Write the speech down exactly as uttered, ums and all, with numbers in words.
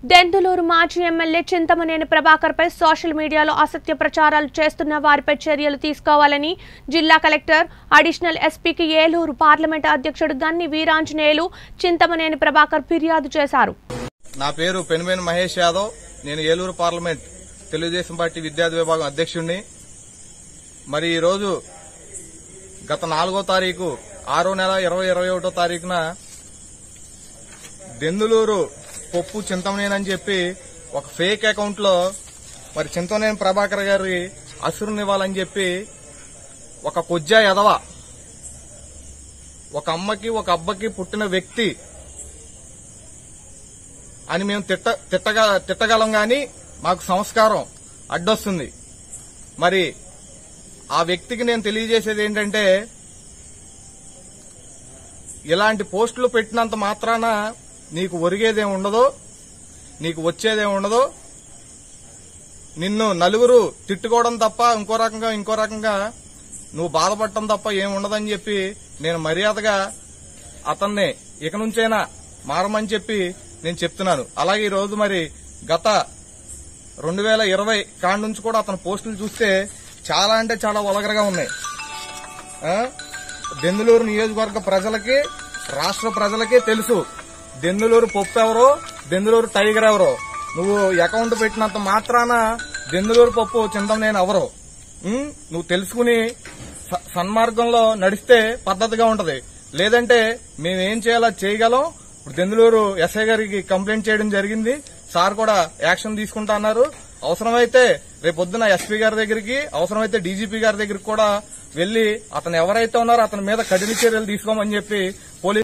దెందులూరు మాజీ ఎమ్మెల్యే చింతమనేని ప్రభాకర్ పై సోషల్ మీడియాలో అసత్య ప్రచారాలు చేస్తున్న వారిపై చర్యలు తీసుకోవాలని జిల్లా కలెక్టర్ అడిషనల్ ఎస్పీకి ఏలూరు పార్లమెంట్ అధ్యక్షుడు గన్ని వీరాంజనేయులు చింతమనేని ప్రభాకర్ ఫిర్యాదు చేశారు. నా పేరు పెనుమేని మహేష్ యాదవ్. నేను ఏలూరు పార్లమెంట్ తెలుగుదేశం పార్టీ విద్యార్థి విభాగం అధ్యక్షుడిని. మరి ఈ రోజు గత నాలుగో తారీఖు ఆరో నెల ఇరవై ఇరవై ఒకటో తారీఖున దెందులూరు పప్పు చింతమనేని అని చెప్పి ఒక ఫేక్ అకౌంట్ లో మరి చింతమనేని ప్రభాకర్ గారి అసురునివ్వాలని చెప్పి ఒక కొజ్జా ఎదవ, ఒక అమ్మకి ఒక అబ్బకి పుట్టిన వ్యక్తి అని మేము తిట్ట తిట్టగా తిట్టగలం గాని మాకు సంస్కారం అడ్డొస్తుంది. మరి ఆ వ్యక్తికి నేను తెలియజేసేది ఏంటంటే, ఇలాంటి పోస్టులు పెట్టినంత మాత్రాన నీకు ఒరిగేదేం ఉండదు, నీకు వచ్చేదేం ఉండదు. నిన్ను నలుగురు తిట్టుకోవడం తప్ప ఇంకో రకంగా ఇంకో రకంగా నువ్వు బాధపడటం తప్ప ఏం ఉండదని చెప్పి నేను మర్యాదగా అతన్ని ఇక నుంచైనా మారమని చెప్పి నేను చెప్తున్నాను. అలాగే ఈ రోజు మరి గత రెండు వేల ఇరవై కాడి నుంచి కూడా అతని పోస్టులు చూస్తే చాలా అంటే చాలా వలగరగా ఉన్నాయి. దెందులూరు నియోజకవర్గ ప్రజలకి రాష్ట్ర ప్రజలకి తెలుసు దెందులూరు పప్పు ఎవరో, దెందులూరు టైగర్ ఎవరో. నువ్వు అకౌంట్ పెట్టినంత మాత్రాన దెందులూరు పప్పు చింతమనేని ఎవరో నువ్వు తెలుసుకుని సన్మార్గంలో నడిస్తే పద్ధతిగా ఉంటది. లేదంటే మేమేం చేయాలో చేయగలం. ఇప్పుడు దెందులూరు ఎస్ఐ గారికి కంప్లైంట్ చేయడం జరిగింది. సార్ కూడా యాక్షన్ తీసుకుంటా అన్నారు. అవసరమైతే రేపొద్దున ఎస్పీ గారి దగ్గరికి, అవసరమైతే డీజీపీ గారి దగ్గరికి కూడా వెళ్లి అతను ఎవరైతే ఉన్నారో అతని మీద కఠిన చర్యలు తీసుకోమని చెప్పి పోలీసు